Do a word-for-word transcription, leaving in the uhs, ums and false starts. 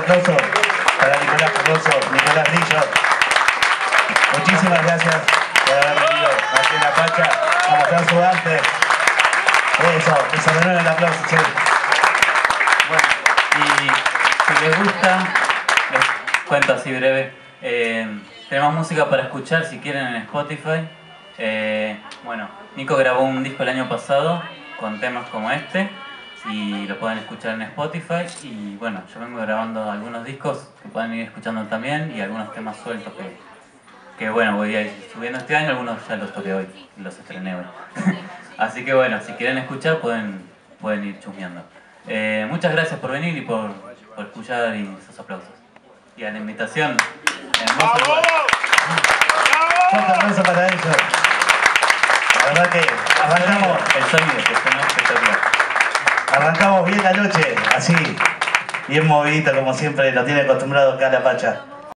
aplauso para Nicolás Cardoso, Nicolás Lillo. Muchísimas gracias por haber venido aquí en La Pacha a mostrar su arte. Eso, que se renueve el aplauso, sí. Bueno, y si les gusta, les cuento así breve. Eh, tenemos música para escuchar si quieren en Spotify. Eh, bueno, Nico grabó un disco el año pasado con temas como este. Y lo pueden escuchar en Spotify. Y bueno, yo vengo grabando algunos discos que pueden ir escuchando también. Y algunos temas sueltos que, que bueno, voy a ir subiendo este año. Algunos ya los toqué hoy y los estrené hoy. Así que bueno, si quieren escuchar pueden, pueden ir chusmeando. Eh, muchas gracias por venir y por, por escuchar y esos aplausos. Y a la invitación. Hermoso lugar. Un aplauso para ellos. La verdad que arrancamos. El sonido, que sonó espectacular. Arrancamos bien la noche, así, bien movidito como siempre, lo tiene acostumbrado acá La Pacha.